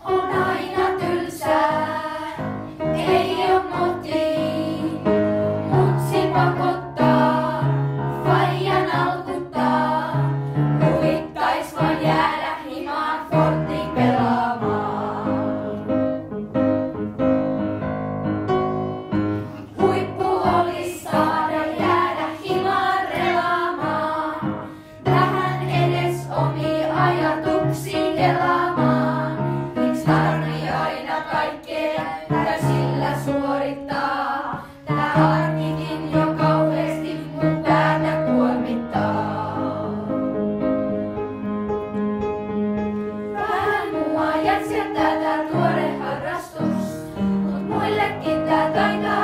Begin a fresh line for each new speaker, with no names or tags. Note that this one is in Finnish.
On aina tylsää, ei oo motiin, mutsi pakottaa, faijan alkuttaa. Huvittais vaan jäädä himaan Forttiin pelaamaan. Huippu olis saada jäädä himaan relaamaan. Vähän edes omia ajatuksia kelaamaan. Miks tarvii aina kaikkea täysillä suorittaa? Tää arkikin jo kauheesti mun päätä kuormittaa. Vähän mua jätsentää tää tuore harrastus, mut muillekin tää taitaa